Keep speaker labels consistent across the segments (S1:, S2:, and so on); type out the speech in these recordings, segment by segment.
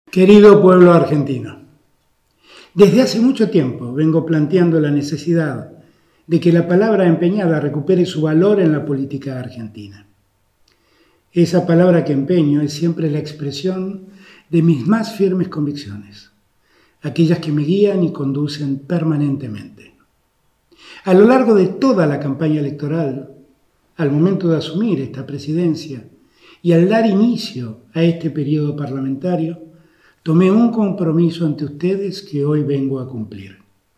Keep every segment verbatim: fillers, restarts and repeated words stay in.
S1: Querido pueblo argentino, desde hace mucho tiempo vengo planteando la necesidad de que la palabra empeñada recupere su valor en la política argentina. Esa palabra que empeño es siempre la expresión de mis más firmes convicciones, aquellas que me guían y conducen permanentemente. A lo largo de toda la campaña electoral, al momento de asumir esta presidencia y al dar inicio a este periodo parlamentario, tomé un compromiso ante ustedes que hoy vengo a cumplir.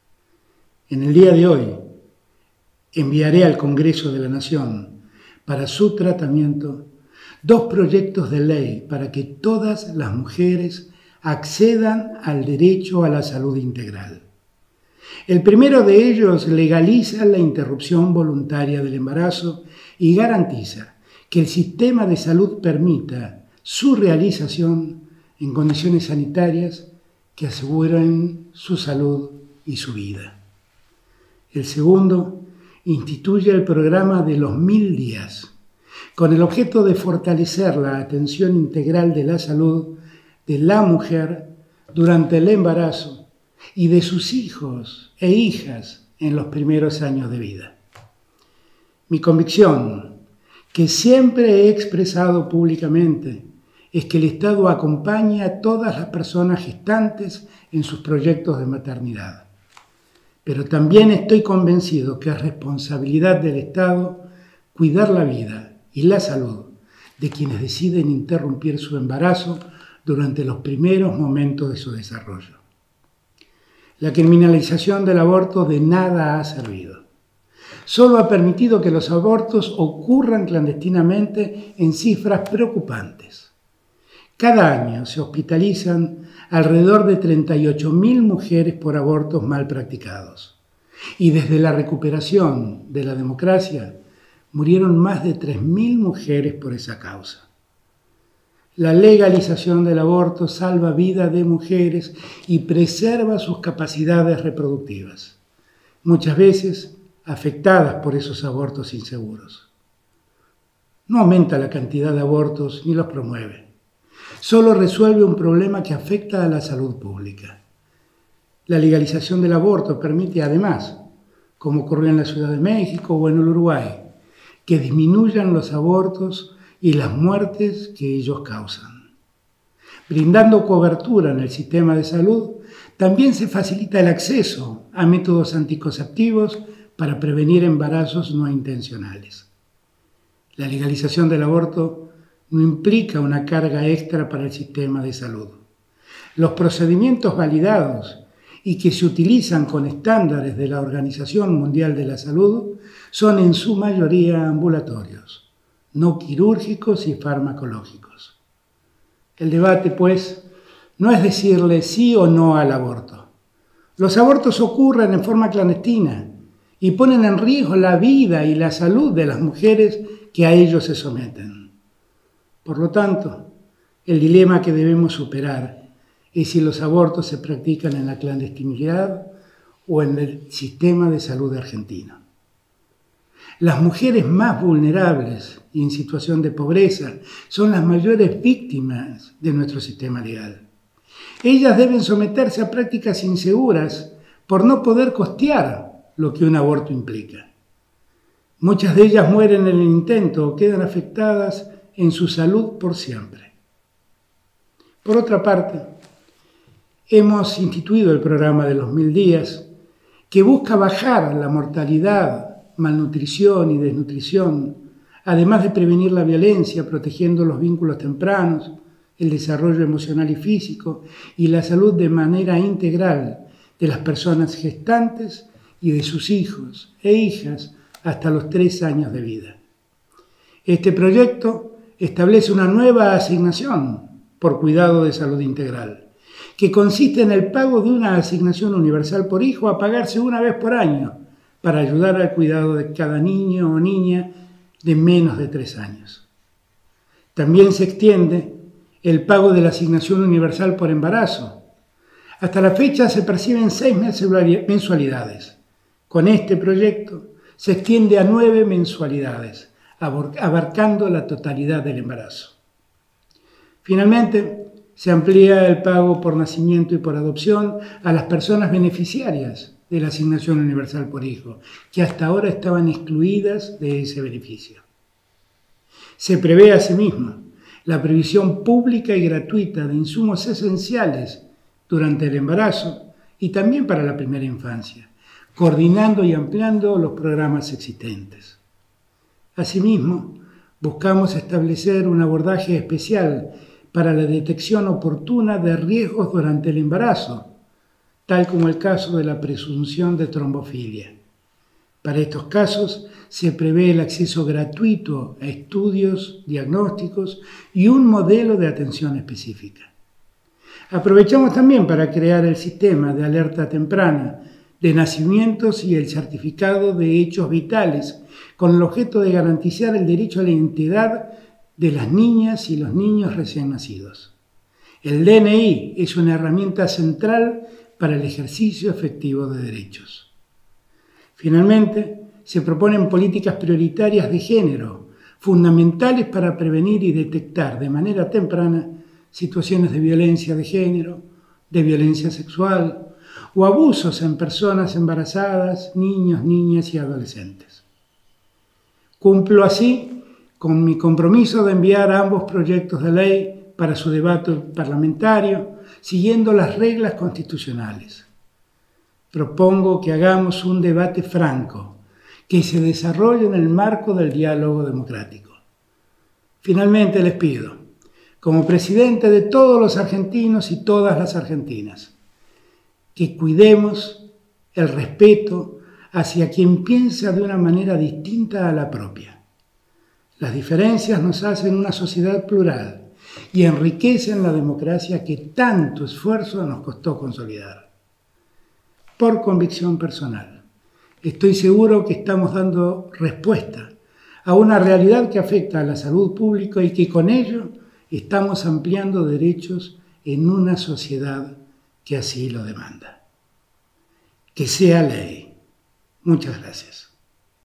S1: En el día de hoy, enviaré al Congreso de la Nación para su tratamiento dos proyectos de ley para que todas las mujeres accedan al derecho a la salud integral. El primero de ellos legaliza la interrupción voluntaria del embarazo y garantiza que el sistema de salud permita su realización en condiciones sanitarias que aseguren su salud y su vida. El segundo instituye el programa de los mil días, con el objeto de fortalecer la atención integral de la salud de la mujer durante el embarazo y de sus hijos e hijas en los primeros años de vida. Mi convicción, que siempre he expresado públicamente, es que el Estado acompaña a todas las personas gestantes en sus proyectos de maternidad. Pero también estoy convencido que es responsabilidad del Estado cuidar la vida y la salud de quienes deciden interrumpir su embarazo durante los primeros momentos de su desarrollo. La criminalización del aborto de nada ha servido. Solo ha permitido que los abortos ocurran clandestinamente en cifras preocupantes. Cada año se hospitalizan alrededor de treinta y ocho mil mujeres por abortos mal practicados. Y desde la recuperación de la democracia, murieron más de tres mil mujeres por esa causa. La legalización del aborto salva vida de mujeres y preserva sus capacidades reproductivas, muchas veces afectadas por esos abortos inseguros. No aumenta la cantidad de abortos ni los promueve. Solo resuelve un problema que afecta a la salud pública. La legalización del aborto permite además, como ocurrió en la Ciudad de México o en el Uruguay, que disminuyan los abortos y las muertes que ellos causan. Brindando cobertura en el sistema de salud, también se facilita el acceso a métodos anticonceptivos para prevenir embarazos no intencionales. La legalización del aborto no implica una carga extra para el sistema de salud. Los procedimientos validados y que se utilizan con estándares de la Organización Mundial de la Salud son en su mayoría ambulatorios, no quirúrgicos y farmacológicos. El debate, pues, no es decirle sí o no al aborto. Los abortos ocurren en forma clandestina y ponen en riesgo la vida y la salud de las mujeres que a ellos se someten. Por lo tanto, el dilema que debemos superar es si los abortos se practican en la clandestinidad o en el sistema de salud argentino. Las mujeres más vulnerables y en situación de pobreza son las mayores víctimas de nuestro sistema legal. Ellas deben someterse a prácticas inseguras por no poder costear lo que un aborto implica. Muchas de ellas mueren en el intento o quedan afectadas en su salud por siempre. Por otra parte, hemos instituido el programa de los mil días que busca bajar la mortalidad, malnutrición y desnutrición, además de prevenir la violencia, protegiendo los vínculos tempranos, el desarrollo emocional y físico y la salud de manera integral de las personas gestantes y de sus hijos e hijas hasta los tres años de vida. Este proyecto establece una nueva asignación por cuidado de salud integral, que consiste en el pago de una asignación universal por hijo a pagarse una vez por año para ayudar al cuidado de cada niño o niña de menos de tres años. También se extiende el pago de la asignación universal por embarazo. Hasta la fecha se perciben seis mensualidades. Con este proyecto se extiende a nueve mensualidades, abarcando la totalidad del embarazo. Finalmente, se amplía el pago por nacimiento y por adopción a las personas beneficiarias de la Asignación Universal por Hijo, que hasta ahora estaban excluidas de ese beneficio. Se prevé asimismo la previsión pública y gratuita de insumos esenciales durante el embarazo y también para la primera infancia, coordinando y ampliando los programas existentes. Asimismo, buscamos establecer un abordaje especial para la detección oportuna de riesgos durante el embarazo, tal como el caso de la presunción de trombofilia. Para estos casos se prevé el acceso gratuito a estudios, diagnósticos y un modelo de atención específica. Aprovechamos también para crear el sistema de alerta temprana de nacimientos y el certificado de hechos vitales, con el objeto de garantizar el derecho a la identidad de las niñas y los niños recién nacidos. El D N I es una herramienta central para el ejercicio efectivo de derechos. Finalmente, se proponen políticas prioritarias de género, fundamentales para prevenir y detectar de manera temprana situaciones de violencia de género, de violencia sexual o abusos en personas embarazadas, niños, niñas y adolescentes. Cumplo así con mi compromiso de enviar ambos proyectos de ley para su debate parlamentario, siguiendo las reglas constitucionales. Propongo que hagamos un debate franco, que se desarrolle en el marco del diálogo democrático. Finalmente les pido, como presidente de todos los argentinos y todas las argentinas, que cuidemos el respeto hacia quien piensa de una manera distinta a la propia. Las diferencias nos hacen una sociedad plural y enriquecen la democracia que tanto esfuerzo nos costó consolidar. Por convicción personal, estoy seguro que estamos dando respuesta a una realidad que afecta a la salud pública y que con ello estamos ampliando derechos en una sociedad que así lo demanda. Que sea ley. Muchas gracias.